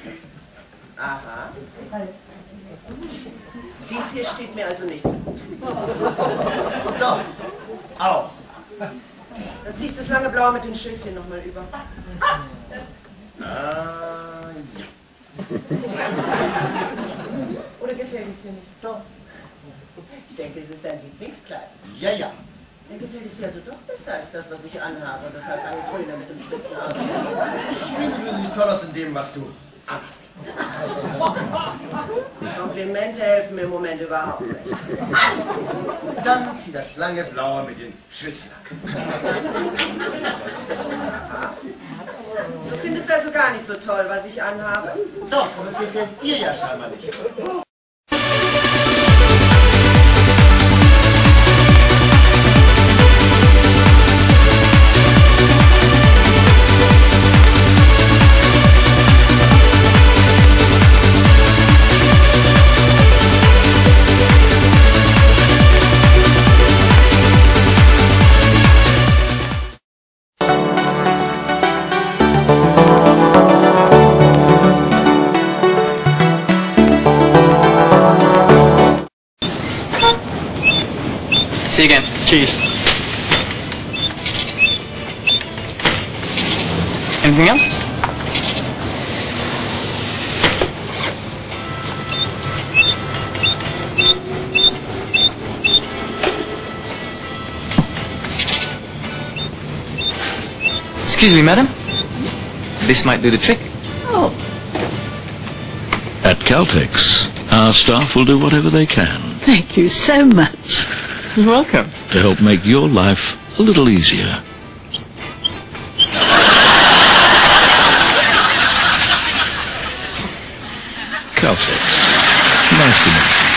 Aha. Dies hier steht mir also nicht so gut. Doch, auch. Dann ziehst du das lange Blaue mit den Schößchen nochmal über. Ja. Oder gefällt es dir nicht? Doch. Ich denke, es ist dein Lieblingskleid. Ja, ja. Dann gefällt es dir also doch besser als das, was ich anhabe. Das hat eine Grüne mit dem spitzen aus. Ich finde, du siehst toll aus in dem, was du hast. Komplimente helfen mir im Moment überhaupt nicht. Dann zieh das lange Blaue mit den Schüsseln. Du findest also gar nicht so toll, was ich anhabe? Doch, aber es gefällt dir ja scheinbar nicht. See you again. Cheers. Anything else? Excuse me, madam. This might do the trick. Oh. At Caltex, our staff will do whatever they can Thank you so much. You're welcome. to help make your life a little easier. Caltex. Nice and easy.